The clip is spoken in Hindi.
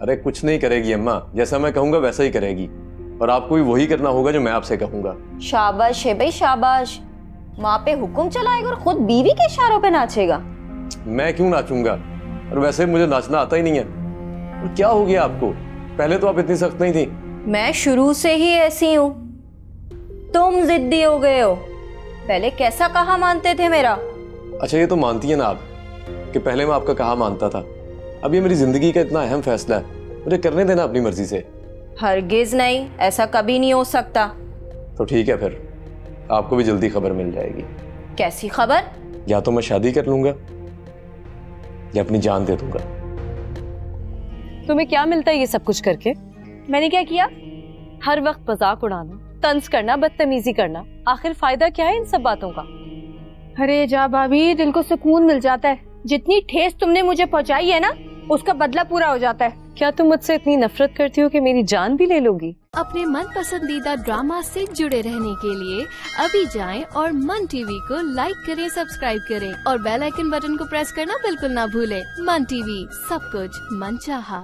अरे कुछ नहीं करेगी अम्मा, जैसा मैं कहूंगा वैसा ही करेगी, और आपको भी वही करना होगा जो मैं आपसे कहूंगा। शाबाश है भाई शाबाश, माँ पे हुक्म चलाएगा और खुद बीवी के इशारों पे नाचेगा। मैं क्यों नाचूंगा, और वैसे मुझे नाचना आता ही नहीं है। और क्या हो गया आपको, पहले तो आप इतनी सख्त नहीं थी। मैं शुरू से ही ऐसी हूँ, तुम जिद्दी हो गए हो। पहले कैसा कहा मानते थे मेरा? अच्छा ये तो मानती है ना आप कि पहले मैं आपका कहा मानता था। अब ये मेरी जिंदगी का इतना अहम फैसला है, मुझे करने देना अपनी मर्जी से। हरगिज नहीं, ऐसा कभी नहीं हो सकता। तो ठीक है, फिर आपको भी जल्दी खबर मिल जाएगी। कैसी खबर? या तो मैं शादी कर लूंगा या अपनी जान दे दूंगा। तुम्हें क्या मिलता है ये सब कुछ करके? मैंने क्या किया? हर वक्त मजाक उड़ाना, तंज करना, बदतमीजी करना, आखिर फायदा क्या है इन सब बातों का? अरे जा भाभी, दिल को सुकून मिल जाता है। जितनी ठेस तुमने मुझे पहुंचाई है ना, उसका बदला पूरा हो जाता है। क्या तुम मुझसे इतनी नफरत करती हो कि मेरी जान भी ले लोगी? अपने मन पसंदीदा ड्रामा से जुड़े रहने के लिए अभी जाएं और मन टीवी को लाइक करें, सब्सक्राइब करें और बेल आइकन बटन को प्रेस करना बिल्कुल ना भूलें। मन टीवी, सब कुछ मनचाहा।